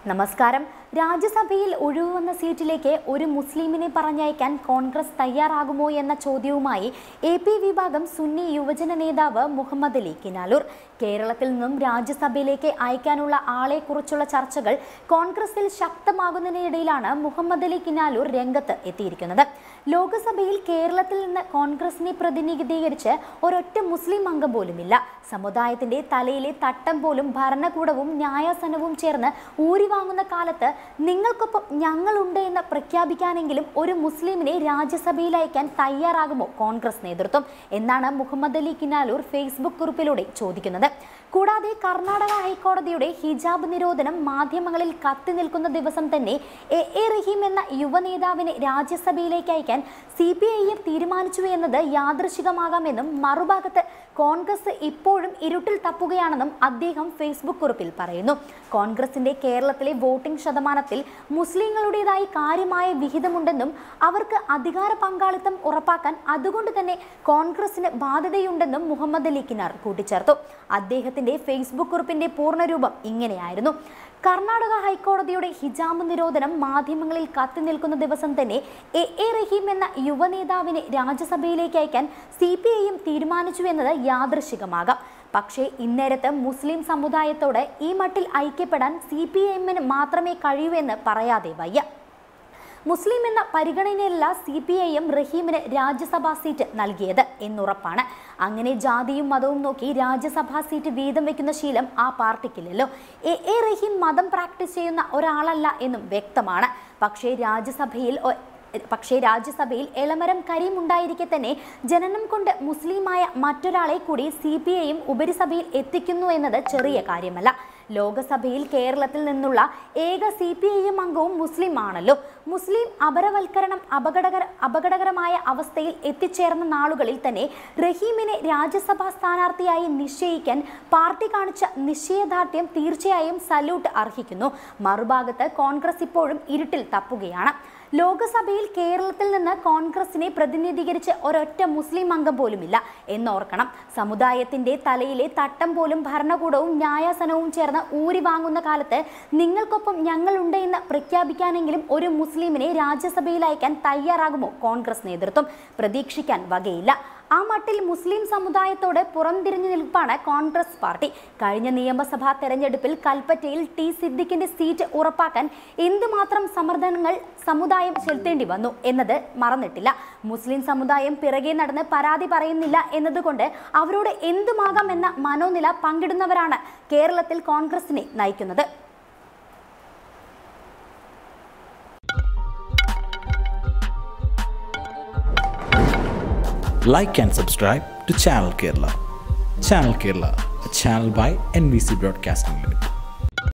നമസ്കാരം. രാജ്യസഭയിൽ ഒഴിവുവന്ന സീറ്റിലേക്ക് ഒരു മുസ്ലിമിനെ പറഞ്ഞയക്കാൻ കോൺഗ്രസ് തയ്യാറാകുമോ എന്ന ചോദ്യവുമായി AP വിഭാഗം സുന്നി യുവജന നേതാവ് മുഹമ്മദ് അലി കിനാലൂർ. കേരളത്തിൽ നിന്നും രാജ്യസഭയിലേക്ക് അയക്കാനുള്ള ആളെക്കുറിച്ചുള്ള ചർച്ചകൾ കോൺഗ്രസിൽ ശക്തമാകുന്നതിനിടയിലാണ് മുഹമ്മദ് അലി കിനാലൂർ രംഗത്ത് എത്തിയിരിക്കുന്നത്. ലോക്സഭയിൽ കേരളത്തിൽ നിന്ന് കോൺഗ്രസിനെ പ്രതിനിധീകരിച്ച് ഒരൊറ്റ മുസ്ലിം അംഗം പോലുമില്ല. സമുദായത്തിന്റെ തലയിലെ തട്ടം പോലും ഭരണകൂടവും ന്യായാസനവും ചേർന്ന് ഊരിവാങ്ങുന്ന കാലത്ത് നിങ്ങൾക്കൊപ്പം ഞങ്ങളുണ്ട് എന്ന് പ്രഖ്യാപിക്കാനെങ്കിലും ഒരു മുസ്ലിമിനെ രാജ്യസഭയിൽ അയക്കാൻ തയ്യാറാകുമോ കോൺഗ്രസ് നേതൃത്വം എന്നാണ് മുഹമ്മദ് അലി കിനാലൂർ ഫേസ്ബുക്ക് കുറിപ്പിലൂടെ ചോദിക്കുന്നത്. കൂടാതെ കർണാടക ഹൈക്കോടതിയുടെ ഹിജാബ് നിരോധനം മാധ്യമങ്ങളിൽ കത്തി നിൽക്കുന്ന ദിവസം തന്നെ A റഹീം എന്ന യുവനേതാവിനെ രാജ്യസഭയിലേക്ക് അയക്കാൻ CPIM തീരുമാനിച്ചു എന്നത് യാദൃശികമാകാമെന്നും മറുഭാഗത്ത് കോൺഗ്രസ് ഇപ്പോഴും ഇരുട്ടിൽ തപ്പുകയാണെന്നും അദ്ദേഹം ഫേസ്ബുക്ക് കുറിപ്പിൽ പറയുന്നു. കോൺഗ്രസിന്റെ കേരളത്തിലെ വോട്ടിംഗ് ശതമാനത്തിൽ മുസ്ലിങ്ങളുടേതായി കാര്യമായ വിഹിതമുണ്ടെന്നും അവർക്ക് അധികാര പങ്കാളിത്തം ഉറപ്പാക്കാൻ അതുകൊണ്ട് തന്നെ കോൺഗ്രസിന് ബാധ്യതയുണ്ടെന്നും മുഹമ്മദ് അലി കിനാർ കൂട്ടിച്ചേർത്തു. അദ്ദേഹത്തിന്റെ ഫേസ്ബുക്ക് കുറിപ്പിന്റെ പൂർണ്ണരൂപം ഇങ്ങനെയായിരുന്നു: കർണാടക ഹൈക്കോടതിയുടെ ഹിജാബ് നിരോധനം മാധ്യമങ്ങളിൽ കത്തി നിൽക്കുന്ന ദിവസം തന്നെ A റഹീം എന്ന യുവനേതാവിനെ രാജ്യസഭയിലേക്ക് അയക്കാൻ CPIM തീരുമാനിച്ചു എന്നത് യാദൃശികമാകാം. പക്ഷേ ഇന്നേരത്ത് മുസ്ലിം സമുദായത്തോട് ഈ മട്ടിൽ ഐക്യപ്പെടാൻ CPIM-ന് മാത്രമേ കഴിയൂ എന്ന് പറയാതെ വയ്യ. മുസ്ലിം എന്ന പരിഗണനയിലല്ല CPIM റഹീമിന് രാജ്യസഭാ സീറ്റ് നൽകിയത് എന്നുറപ്പാണ്. അങ്ങനെ ജാതിയും മതവും നോക്കി രാജ്യസഭാ സീറ്റ് വീതം വെക്കുന്ന ശീലം ആ പാർട്ടിക്കില്ലല്ലോ. A റഹീം മതം പ്രാക്ടീസ് ചെയ്യുന്ന ഒരാളല്ല എന്നും വ്യക്തമാണ്. പക്ഷേ രാജ്യസഭയിൽ എളമരം കരീം ഉണ്ടായിരിക്കെ തന്നെ ജനനം കൊണ്ട് മുസ്ലിമായ മറ്റൊരാളെ കൂടി CPIM ഉപരിസഭയിൽ എത്തിക്കുന്നു എന്നത് ചെറിയ കാര്യമല്ല. ലോകസഭയിൽ കേരളത്തിൽ നിന്നുള്ള ഏക CPIM അംഗവും മുസ്ലിം ആണല്ലോ. മുസ്ലിം അപരവൽക്കരണം അപകടകരമായ അവസ്ഥയിൽ എത്തിച്ചേർന്ന നാളുകളിൽ തന്നെ റഹീമിനെ രാജ്യസഭാ സ്ഥാനാർത്ഥിയായി നിശ്ചയിക്കാൻ പാർട്ടി കാണിച്ച നിശ്ചയദാർഢ്യം തീർച്ചയായും സല്യൂട്ട് അർഹിക്കുന്നു. മറുഭാഗത്ത് കോൺഗ്രസ് ഇപ്പോഴും ഇരുട്ടിൽ തപ്പുകയാണ്. ലോക്സഭയിൽ കേരളത്തിൽ നിന്ന് കോൺഗ്രസിനെ പ്രതിനിധീകരിച്ച് ഒരൊറ്റ മുസ്ലിം അംഗം പോലുമില്ല എന്നോർക്കണം. സമുദായത്തിന്റെ തലയിലെ തട്ടം പോലും ഭരണകൂടവും ന്യായാസനവും ചേർന്ന് ഊരി വാങ്ങുന്ന കാലത്ത് നിങ്ങൾക്കൊപ്പം ഞങ്ങളുണ്ട് എന്ന് പ്രഖ്യാപിക്കാനെങ്കിലും ഒരു മുസ്ലിമിനെ രാജ്യസഭയിൽ അയക്കാൻ തയ്യാറാകുമോ കോൺഗ്രസ് നേതൃത്വം? പ്രതീക്ഷിക്കാൻ വകയില്ല. ആ മട്ടിൽ മുസ്ലിം സമുദായത്തോട് പുറംതിരിഞ്ഞു നിൽപ്പാണ് കോൺഗ്രസ് പാർട്ടി. കഴിഞ്ഞ നിയമസഭാ തെരഞ്ഞെടുപ്പിൽ കൽപ്പറ്റയിൽ T സിദ്ദിഖിന്റെ സീറ്റ് ഉറപ്പാക്കാൻ എന്തുമാത്രം സമ്മർദ്ദങ്ങൾ സമുദായം ചെലുത്തേണ്ടി വന്നു എന്നത് മറന്നിട്ടില്ല. മുസ്ലിം സമുദായം പിറകെ നടന്ന് പരാതി പറയുന്നില്ല എന്നതുകൊണ്ട് അവരോട് എന്തുമാകാം എന്ന മനോനില പങ്കിടുന്നവരാണ് കേരളത്തിൽ കോൺഗ്രസിനെ നയിക്കുന്നത്. Like and subscribe to Channel Kerala. Channel Kerala, a channel by NBC Broadcasting Limited.